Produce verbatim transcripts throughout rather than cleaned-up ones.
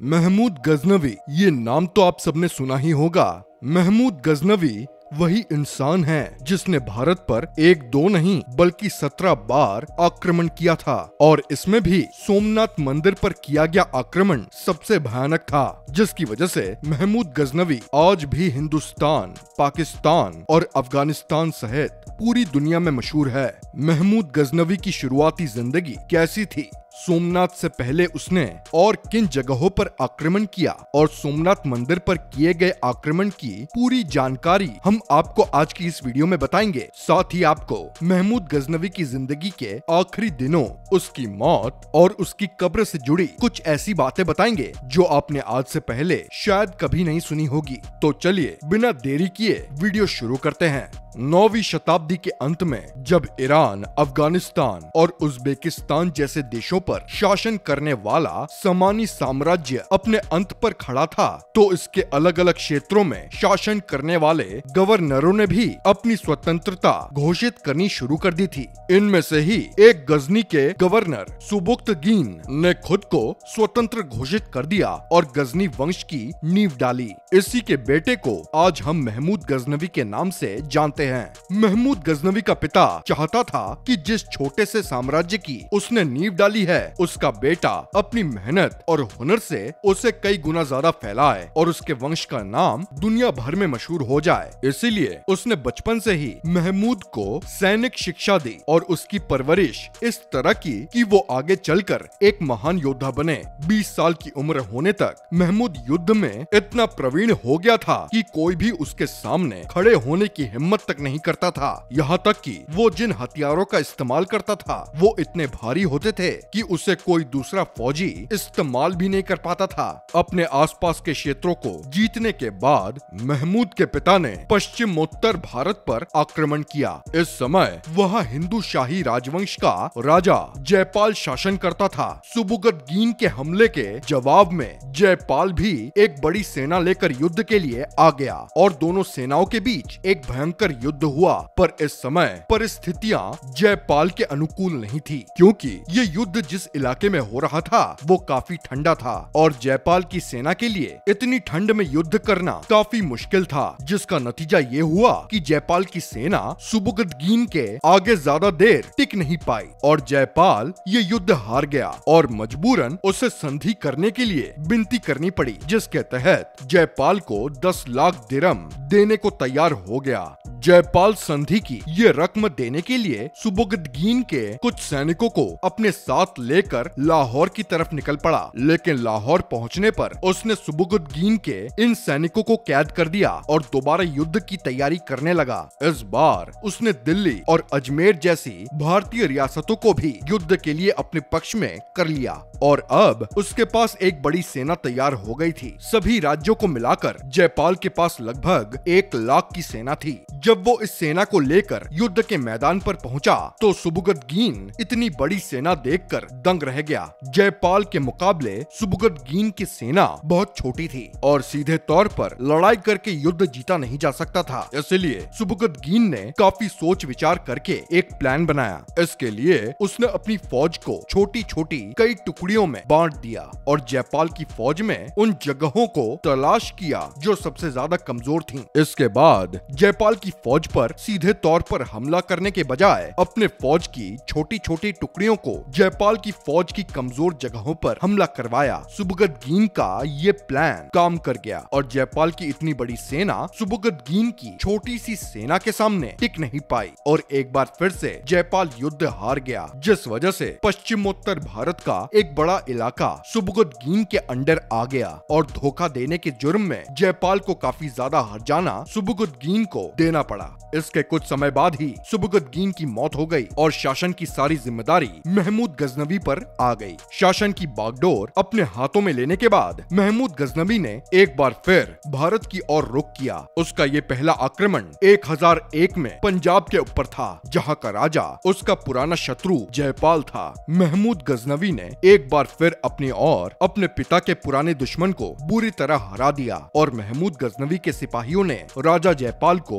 महमूद गजनवी, ये नाम तो आप सबने सुना ही होगा। महमूद गजनवी वही इंसान है जिसने भारत पर एक दो नहीं बल्कि सत्रह बार आक्रमण किया था, और इसमें भी सोमनाथ मंदिर पर किया गया आक्रमण सबसे भयानक था, जिसकी वजह से महमूद गजनवी आज भी हिंदुस्तान, पाकिस्तान और अफगानिस्तान सहित पूरी दुनिया में मशहूर है। महमूद गजनवी की शुरुआती जिंदगी कैसी थी, सोमनाथ से पहले उसने और किन जगहों पर आक्रमण किया और सोमनाथ मंदिर पर किए गए आक्रमण की पूरी जानकारी हम आपको आज की इस वीडियो में बताएंगे। साथ ही आपको महमूद गजनवी की जिंदगी के आखिरी दिनों, उसकी मौत और उसकी कब्र से जुड़ी कुछ ऐसी बातें बताएंगे जो आपने आज से पहले शायद कभी नहीं सुनी होगी। तो चलिए बिना देरी किए वीडियो शुरू करते हैं। नौवीं शताब्दी के अंत में जब ईरान, अफगानिस्तान और उज्बेकिस्तान जैसे देशों पर शासन करने वाला समानी साम्राज्य अपने अंत पर खड़ा था, तो इसके अलग अलग क्षेत्रों में शासन करने वाले गवर्नरों ने भी अपनी स्वतंत्रता घोषित करनी शुरू कर दी थी। इनमें से ही एक गजनी के गवर्नर सुबुक्तगीन ने खुद को स्वतंत्र घोषित कर दिया और गजनी वंश की नींव डाली। इसी के बेटे को आज हम महमूद गजनवी के नाम से जानते हैं। महमूद गजनवी का पिता चाहता था कि जिस छोटे से साम्राज्य की उसने नींव डाली है, उसका बेटा अपनी मेहनत और हुनर से उसे कई गुना ज्यादा फैलाए और उसके वंश का नाम दुनिया भर में मशहूर हो जाए। इसीलिए उसने बचपन से ही महमूद को सैनिक शिक्षा दी और उसकी परवरिश इस तरह की कि वो आगे चलकर एक महान योद्धा बने। बीस साल की उम्र होने तक महमूद युद्ध में इतना प्रवीण हो गया था कि कोई भी उसके सामने खड़े होने की हिम्मत नहीं करता था। यहाँ तक कि वो जिन हथियारों का इस्तेमाल करता था वो इतने भारी होते थे कि उसे कोई दूसरा फौजी इस्तेमाल भी नहीं कर पाता था। अपने आसपास के क्षेत्रों को जीतने के बाद महमूद के पिता ने पश्चिमोत्तर भारत पर आक्रमण किया। इस समय वह हिंदू शाही राजवंश का राजा जयपाल शासन करता था। सुबुक्तगीन के हमले के जवाब में जयपाल भी एक बड़ी सेना लेकर युद्ध के लिए आ गया और दोनों सेनाओं के बीच एक भयंकर युद्ध हुआ। पर इस समय परिस्थितियां जयपाल के अनुकूल नहीं थी, क्योंकि ये युद्ध जिस इलाके में हो रहा था वो काफी ठंडा था और जयपाल की सेना के लिए इतनी ठंड में युद्ध करना काफी मुश्किल था, जिसका नतीजा ये हुआ कि जयपाल की सेना सुबुक्तगीन के आगे ज्यादा देर टिक नहीं पाई और जयपाल ये युद्ध हार गया और मजबूरन उसे संधि करने के लिए विनती करनी पड़ी, जिसके तहत जयपाल को दस लाख दिरहम देने को तैयार हो गया। जयपाल संधि की ये रकम देने के लिए सुबुक्तगीन के कुछ सैनिकों को अपने साथ लेकर लाहौर की तरफ निकल पड़ा, लेकिन लाहौर पहुंचने पर उसने सुबुक्तगीन के इन सैनिकों को कैद कर दिया और दोबारा युद्ध की तैयारी करने लगा। इस बार उसने दिल्ली और अजमेर जैसी भारतीय रियासतों को भी युद्ध के लिए अपने पक्ष में कर लिया और अब उसके पास एक बड़ी सेना तैयार हो गई थी। सभी राज्यों को मिलाकर जयपाल के पास लगभग एक लाख की सेना थी। जब वो इस सेना को लेकर युद्ध के मैदान पर पहुंचा तो सुबुक्तगीन इतनी बड़ी सेना देखकर दंग रह गया। जयपाल के मुकाबले सुबुक्तगीन की सेना बहुत छोटी थी और सीधे तौर पर लड़ाई करके युद्ध जीता नहीं जा सकता था। इसलिए सुबुक्तगीन ने काफी सोच विचार करके एक प्लान बनाया। इसके लिए उसने अपनी फौज को छोटी छोटी कई टुकड़ियों में बांट दिया और जयपाल की फौज में उन जगहों को तलाश किया जो सबसे ज्यादा कमजोर थीं। इसके बाद जयपाल की फौज पर सीधे तौर पर हमला करने के बजाय अपने फौज की छोटी छोटी टुकड़ियों को जयपाल की फौज की कमजोर जगहों पर हमला करवाया। सुबुक्तगीन का ये प्लान काम कर गया और जयपाल की इतनी बड़ी सेना सुबुक्तगीन की छोटी सी सेना के सामने टिक नहीं पाई और एक बार फिर से जयपाल युद्ध हार गया, जिस वजह से पश्चिमोत्तर भारत का एक बड़ा इलाका सुबुक्तगीन के अंडर आ गया और धोखा देने के जुर्म में जयपाल को काफी ज्यादा हर्जाना सुबुक्तगीन को देना पड़ा। इसके कुछ समय बाद ही सुबुक्तगीन की मौत हो गई और शासन की सारी जिम्मेदारी महमूद गजनवी पर आ गई। शासन की बागडोर अपने हाथों में लेने के बाद महमूद गजनवी ने एक बार फिर भारत की ओर रुख किया। उसका ये पहला आक्रमण एक हज़ार एक में पंजाब के ऊपर था, जहाँ का राजा उसका पुराना शत्रु जयपाल था। महमूद गजनवी ने एक बार फिर अपनी और अपने पिता के पुराने दुश्मन को बुरी तरह हरा दिया और महमूद गजनवी के सिपाहियों ने राजा जयपाल को जिंदा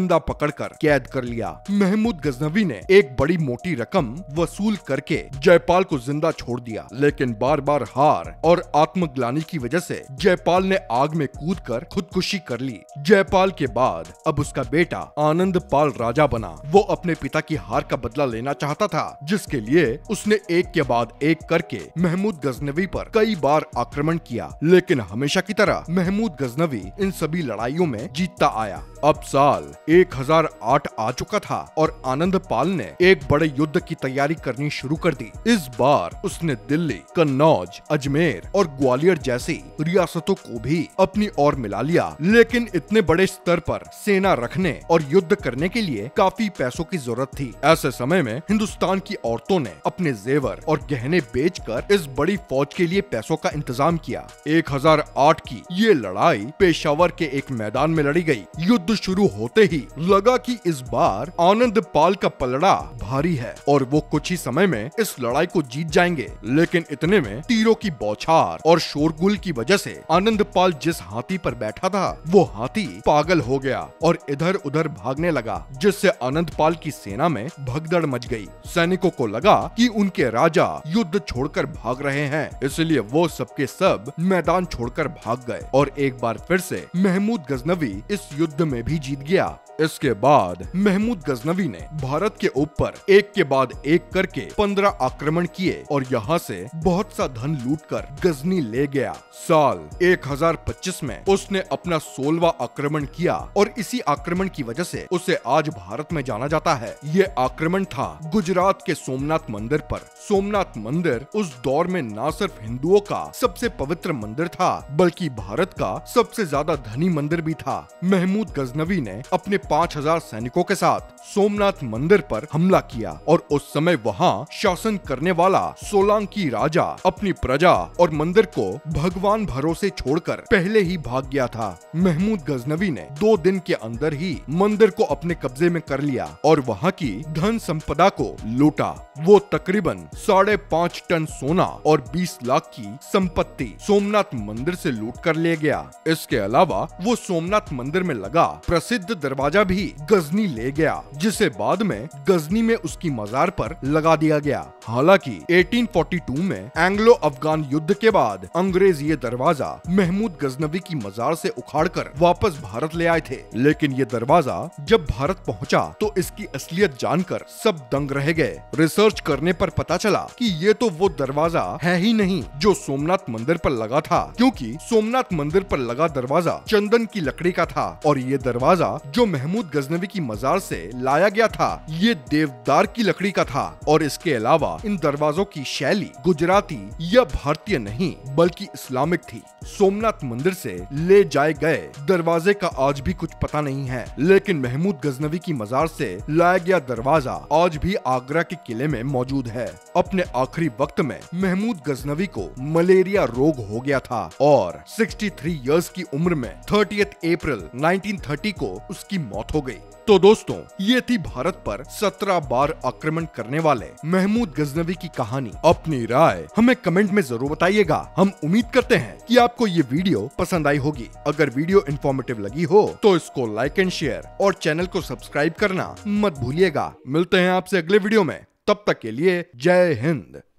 जिंदा पकड़कर कैद कर लिया। महमूद गजनवी ने एक बड़ी मोटी रकम वसूल करके जयपाल को जिंदा छोड़ दिया, लेकिन बार बार हार और आत्मग्लानि की वजह से जयपाल ने आग में कूदकर खुदकुशी कर ली। जयपाल के बाद अब उसका बेटा आनंदपाल राजा बना। वो अपने पिता की हार का बदला लेना चाहता था, जिसके लिए उसने एक के बाद एक करके महमूद गजनवी पर कई बार आक्रमण किया, लेकिन हमेशा की तरह महमूद गजनवी इन सभी लड़ाइयों में जीतता आया। अब साल एक हज़ार आठ आ चुका था और आनंदपाल ने एक बड़े युद्ध की तैयारी करनी शुरू कर दी। इस बार उसने दिल्ली, कन्नौज, अजमेर और ग्वालियर जैसी रियासतों को भी अपनी ओर मिला लिया, लेकिन इतने बड़े स्तर पर सेना रखने और युद्ध करने के लिए काफी पैसों की जरूरत थी। ऐसे समय में हिंदुस्तान की औरतों ने अपने जेवर और गहने बेचकर इस बड़ी फौज के लिए पैसों का इंतजाम किया। एक हज़ार आठ की ये लड़ाई पेशावर के एक मैदान में लड़ी गई। युद्ध शुरू होते ही लगा कि इस बार आनंदपाल का पलड़ा भारी है और वो कुछ ही समय में इस लड़ाई को जीत जाएंगे, लेकिन इतने में तीरों की बौछार और शोरगुल की वजह से आनंदपाल जिस हाथी पर बैठा था वो हाथी पागल हो गया और इधर उधर भागने लगा, जिससे आनंदपाल की सेना में भगदड़ मच गई। सैनिकों को लगा कि उनके राजा युद्ध छोड़कर भाग रहे हैं, इसलिए वो सबके सब मैदान छोड़कर भाग गए और एक बार फिर से महमूद गजनवी इस युद्ध में भी जीत गया। इसके बाद महमूद गजनवी ने भारत के ऊपर एक के बाद एक करके पंद्रह आक्रमण किए और यहाँ से बहुत सा धन लूटकर गजनी ले गया। साल एक हज़ार पच्चीस में उसने अपना सोलहवां आक्रमण किया और इसी आक्रमण की वजह से उसे आज भारत में जाना जाता है। ये आक्रमण था गुजरात के सोमनाथ मंदिर पर। सोमनाथ मंदिर उस दौर में न सिर्फ हिंदुओं का सबसे पवित्र मंदिर था, बल्कि भारत का सबसे ज्यादा धनी मंदिर भी था। महमूद गजनवी ने अपने पाँच हज़ार सैनिकों के साथ सोमनाथ मंदिर पर हमला किया और उस समय वहाँ शासन करने वाला सोलंकी राजा अपनी प्रजा और मंदिर को भगवान भरोसे छोड़कर पहले ही भाग गया था। महमूद गजनवी ने दो दिन के अंदर ही मंदिर को अपने कब्जे में कर लिया और वहाँ की धन संपदा को लूटा। वो तकरीबन साढ़े पाँच टन सोना और बीस लाख की संपत्ति सोमनाथ मंदिर से लूट कर ले गया। इसके अलावा वो सोमनाथ मंदिर में लगा प्रसिद्ध दरवाजा भी गजनी ले गया, जिसे बाद में गजनी में उसकी मजार पर लगा दिया गया। हालांकि अठारह सौ बयालीस में एंग्लो अफगान युद्ध के बाद अंग्रेज ये दरवाजा महमूद गजनवी की मजार से उखाड़कर वापस भारत ले आए थे, लेकिन ये दरवाजा जब भारत पहुंचा तो इसकी असलियत जानकर सब दंग रह गए। रिसर्च करने पर पता चला कि ये तो वो दरवाजा है ही नहीं जो सोमनाथ मंदिर पर लगा था, क्योंकि सोमनाथ मंदिर पर लगा दरवाजा चंदन की लकड़ी का था और ये दरवाजा जो महमूद गजनवी की मजार से लाया गया था ये देवदार की लकड़ी का था। और इसके अलावा इन दरवाजों की शैली गुजराती या भारतीय नहीं बल्कि इस्लामिक थी। सोमनाथ मंदिर से ले जाए गए दरवाजे का आज भी कुछ पता नहीं है, लेकिन महमूद गजनवी की मजार से लाया गया दरवाजा आज भी आगरा के किले में मौजूद है। अपने आखिरी वक्त में महमूद गजनवी को मलेरिया रोग हो गया था और तिरसठ इयर्स की उम्र में तीस अप्रैल उन्नीस सौ तीस को उसकी मौत हो गई। तो दोस्तों, ये थी भारत पर सत्रह बार आक्रमण करने वाले महमूद गजनवी की कहानी। अपनी राय हमें कमेंट में जरूर बताइएगा। हम उम्मीद करते हैं कि आपको ये वीडियो पसंद आई होगी। अगर वीडियो इन्फॉर्मेटिव लगी हो तो इसको लाइक एंड शेयर और चैनल को सब्सक्राइब करना मत भूलिएगा। मिलते हैं आपसे अगले वीडियो में, तब तक के लिए जय हिंद।